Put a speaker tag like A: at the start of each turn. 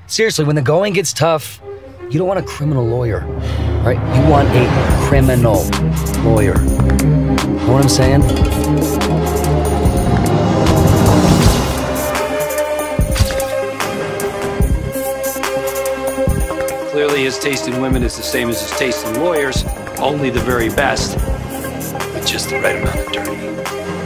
A: Seriously, when the going gets tough, you don't want a criminal lawyer, right? You want a criminal lawyer. Know what I'm saying?
B: Clearly his taste in women is the same as his taste in lawyers, only the very best, but just the right amount of dirty.